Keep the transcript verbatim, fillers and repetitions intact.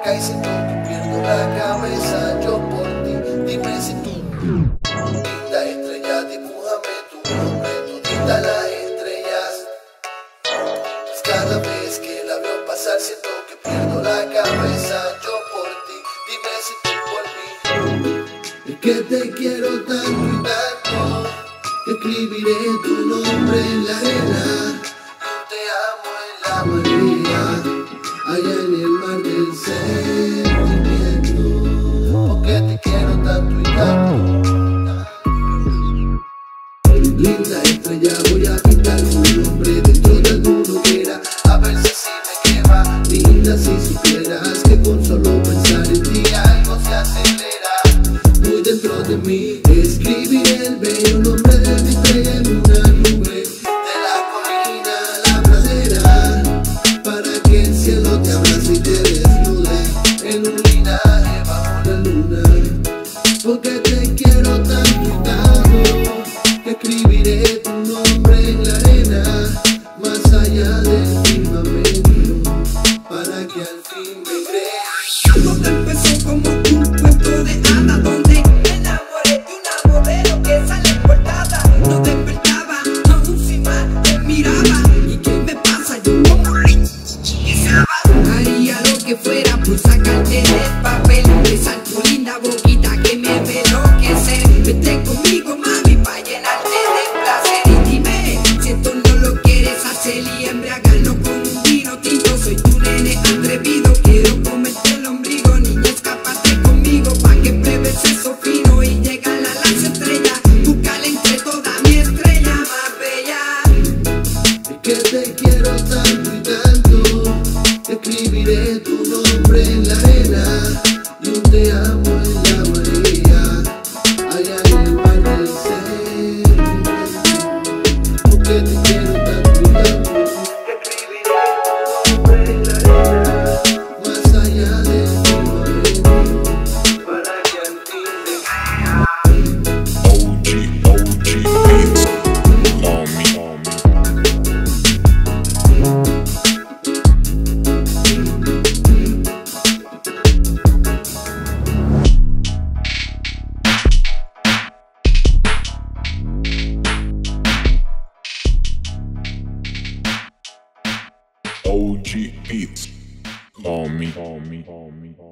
boca y siento que pierdo la cabeza. Yo por ti, dime si tú, linda estrella, dibújame tu nombre, todita las estrellas. Pues cada vez que la veo pasar siento que pierdo la cabeza. Yo por ti, dime si tú por mí. Es que te quiero tanto y tanto, que escribiré tu nombre en la arena. Yo te amo en la marea, allá en el mar del sentimiento. Porque te quiero tanto y tanto. Linda estrella, voy a pintar su nombre dentro de alguna hoguera, a ver si se me quema. Linda, si supieras que con solo pensar en ti algo se acelera. Muy dentro de mí escribiré el bello nombre de mi estrella en una nube, de la colina a la pradera, para que el cielo te abrace y te desnude en un linaje bajo la luna. Porque te quiero tanto y tanto, que escribiré tu nombre en la arena, más allá del firmamento, para que al fin me creas. Todo empezó como un cuento de hadas, donde me enamoré de una modelo que sale en portada. No despertaba, aún sin más te miraba. ¿Y qué me pasa? Yo como regresaba. Haría lo que fuera por sacarte del papel. Esa tu linda boquita que me ve enloquecer. Vete conmigo, mami, pa' llenarte de placer. Y dime, si esto no lo quieres hacer y embriagarnos con un vino tinto. Soy tu nene atrevido, quiero comerte el ombligo. Niña, escápate conmigo pa' que pruebes eso fino y llega a la lanza estrella. Búscala entre toda mi estrella más bella. Es que te quiero tanto y tanto, que escribiré tu nombre en la arena y un te amo en la marea, allá en el mar del sentimiento. Porque te quiero tanto y tanto, que escribiré tu nombre en la arena, más allá del firmamento, para que al fin me creas. O G, O G beats on me, on me. O G beats on me, on me, on me.